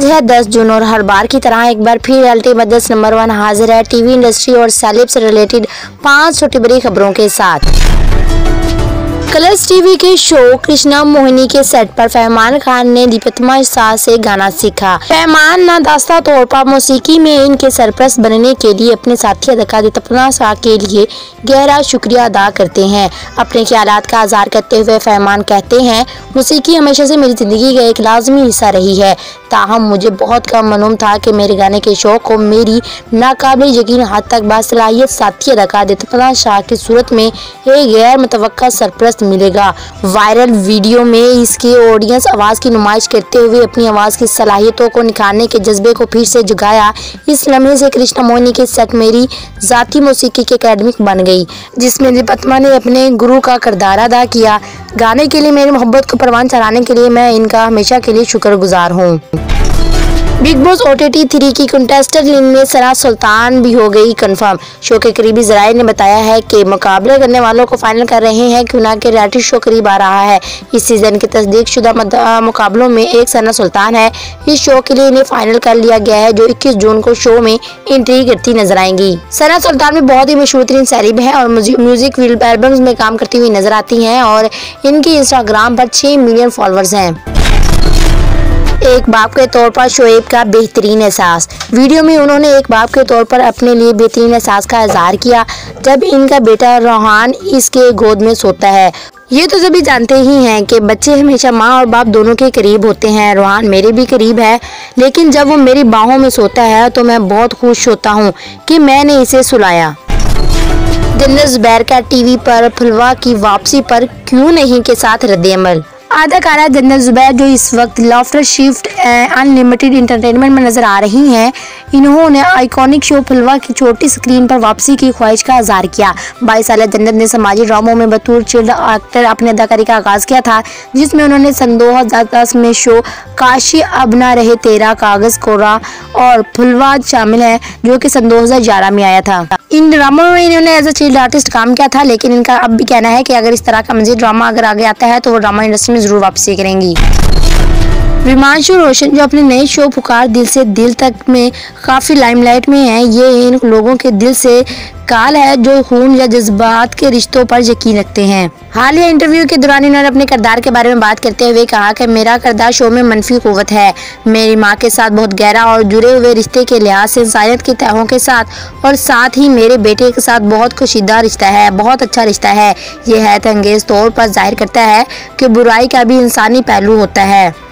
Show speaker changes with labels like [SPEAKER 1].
[SPEAKER 1] आज है 10 जून और हर बार की तरह एक बार फिर रियलिटी मदर्स नंबर 1 हाजिर है टीवी इंडस्ट्री और सेलेब से रिलेटेड 5 छोटी बड़ी खबरों के साथ। कलर्स टीवी के शो कृष्णा मोहिनी के सेट पर फरमान खान ने दीपतमा शाह से गाना सीखा। फरमान नादास्ता तौर पर मौसीकी में इनके सरपरस्त बनने के लिए अपने साथी अदाकार दीपतमा शाह के लिए गहरा शुक्रिया अदा करते हैं। अपने ख्यालात का इज़हार करते हुए फरमान कहते हैं, मौसीकी हमेशा से मेरी जिंदगी का एक लाजमी हिस्सा रही है। ताहम मुझे बहुत कम मालूम था कि मेरे गाने के शौक को मेरी नाकाबिल यकीन हद तक बासलाहियत साथी अदाकार दीपतमा शाह की सूरत में एक गैर मुतवक्का सरपरस्त मिलेगा। वायरल वीडियो में इसकी ऑडियंस आवाज़ की नुमाइश करते हुए अपनी आवाज़ की सलाहियतों को निखारने के जज्बे को फिर से जगाया। इस लम्हे से कृष्णा मोहिनी के सेट मेरी ज़ाती मौसीकी की एकेडमिक बन गई, जिसमें दीपतमा ने अपने गुरु का किरदार अदा किया। गाने के लिए मेरी मोहब्बत को परवान चढ़ाने के लिए मैं इनका हमेशा के लिए शुक्रगुजार हूँ। बिग बॉस OTT 3 की कंटेस्टेंट लिस्ट में सना सुल्तान भी हो गई कंफर्म। शो के करीबी ज़राए ने बताया है कि मुकाबले करने वालों को फाइनल कर रहे हैं कि उनके रियलिटी शो करीब आ रहा है। इस सीजन के तस्दीकशुदा मुकाबलों में एक सना सुल्तान है। इस शो के लिए इन्हें फाइनल कर लिया गया है, जो 21 जून को शो में एंट्री करती नजर आएंगी। सना सुल्तान भी बहुत ही मशहूर तरीन सेलेब है और म्यूजिक एल्बम्स में काम करती हुई नजर आती हैं और इनकी इंस्टाग्राम पर 6 मिलियन फॉलोअर्स हैं। एक बाप के तौर पर शोएब का बेहतरीन एहसास। वीडियो में उन्होंने एक बाप के तौर पर अपने लिए बेहतरीन एहसास का इजहार किया जब इनका बेटा रोहान इसके गोद में सोता है। ये तो सभी जानते ही हैं कि बच्चे हमेशा माँ और बाप दोनों के करीब होते हैं। रोहान मेरे भी करीब है, लेकिन जब वो मेरी बाहों में सोता है तो मैं बहुत खुश होता हूँ कि मैंने इसे सुलाया। जन्नत ज़ुबैर का टीवी पर फुलवा की वापसी पर क्यों नहीं के साथ रद्द-ए-अमल। अदाकारा जन्नत ज़ुबैर जो इस वक्त लॉफ्टर शिफ्ट अनलिमिटेड एंटरटेनमेंट में नजर आ रही हैं, इन्होंने आइकॉनिक शो फुलवा की छोटी स्क्रीन पर वापसी की ख्वाहिश का इज़हार किया। 22 साल जन्नत ने समाजी ड्रामों में बतौर चाइल्ड एक्टर अपने अदाकारी का आगाज किया था, जिसमें उन्होंने सन 2010 में शो काशी अब ना रहे तेरा कागज कोरा और फुलवा शामिल है, जो कि सन 2011 में आया था। इन ड्रामों में इन्होंने एज अ चाइल्ड आर्टिस्ट काम किया था, लेकिन इनका अब भी कहना है कि अगर इस तरह का मज़ीद ड्रामा अगर आगे आता है तो वो ड्रामा इंडस्ट्री में जरूर वापसी करेंगी। रिमांशु रोशन जो अपने नए शो पुकार दिल से दिल तक में काफ़ी लाइमलाइट में हैं, ये इन लोगों के दिल से काल है जो खून या जज्बात के रिश्तों पर यकीन रखते हैं। हालिया इंटरव्यू के दौरान इन्होंने अपने किरदार के बारे में बात करते हुए कहा कि मेरा किरदार शो में मनफी कुव्वत है। मेरी माँ के साथ बहुत गहरा और जुड़े हुए रिश्ते के लिहाज से इंसानियत की तहों के साथ और साथ ही मेरे बेटे के साथ बहुत कशीदा रिश्ता है, बहुत अच्छा रिश्ता है। ये हैरत अंगेज तौर पर जाहिर करता है कि बुराई का भी इंसानी पहलू होता है।